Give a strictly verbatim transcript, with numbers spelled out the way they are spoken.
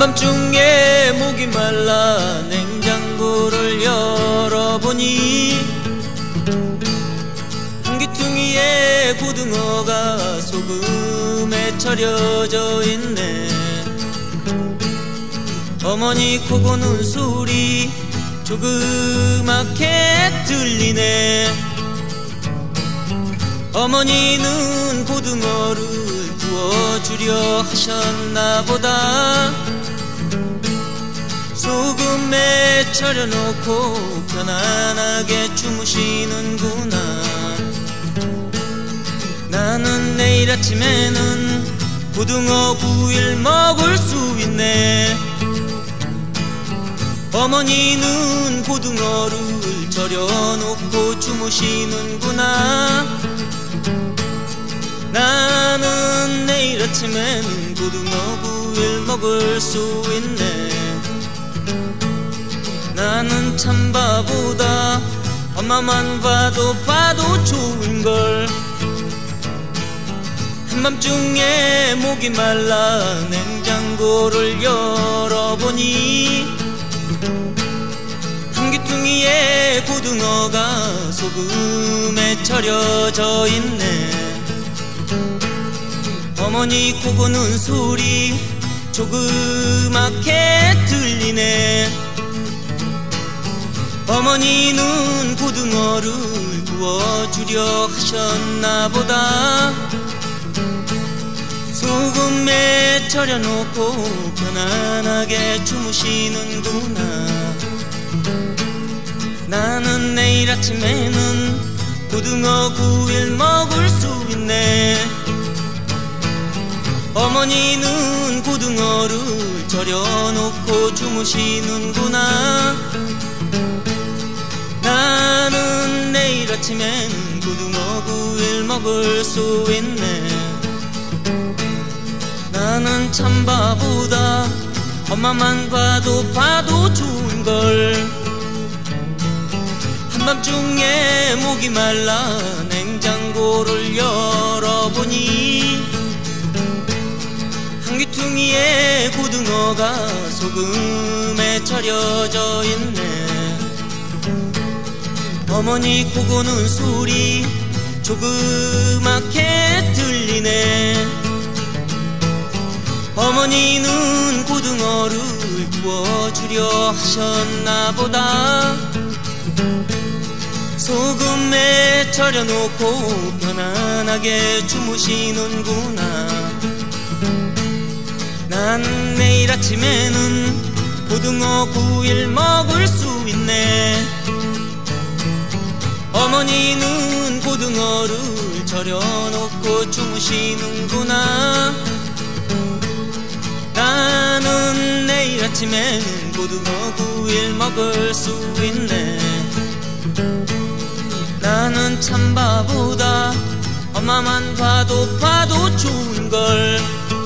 한밤중에 목이 말라 냉장고를 열어보니 한 귀퉁이에 고등어가 소금에 절여져 있네. 어머니 코 고는 소리 조그맣게 들리네. 어머니는 고등어를 구워주려 하셨나보다. 소금에 절여놓고 편안하게 주무시는구나. 나는 내일 아침에는 고등어 구이를 먹을 수 있네. 어머니는 고등어를 절여놓고 주무시는구나. 나는 내일 아침에는 고등어 구이를 먹을 수 있네. 나는 참 바보다. 엄마만 봐도 봐도 좋은걸. 한밤중에 목이 말라 냉장고를 열어보니 한 귀퉁이에 고등어가 소금에 절여져 있네. 어머니 코 고는 소리 조그맣게 들리네. 어머니는 고등어를 구워주려 하셨나보다. 소금에 절여놓고 편안하게 주무시는구나. 나는 내일 아침에는 고등어 구이를 먹을 수 있네. 어머니는 고등어를 절여놓고 주무시는구나. 나는 내일 아침에는 고등어 구이를 먹을 수 있네. 나는 참 바보다. 엄마만 봐도 봐도 좋은걸. 한밤중에 목이 말라 냉장고를 열어보니 한 귀퉁이에 고등어가 소금에 절여져 있네. 어머니 코 고는 소리 조그맣게 들리네. 어머니는 고등어를 구워주려 하셨나보다. 소금에 절여놓고 편안하게 주무시는구나. 난 내일 아침에는 고등어 구이를 먹을 수 있네. 어머니는 고등어를 절여놓고 주무시는구나. 나는 내일 아침에는 고등어 구이를 먹을 수 있네. 나는 참 바보다. 엄마만 봐도 봐도 좋은걸.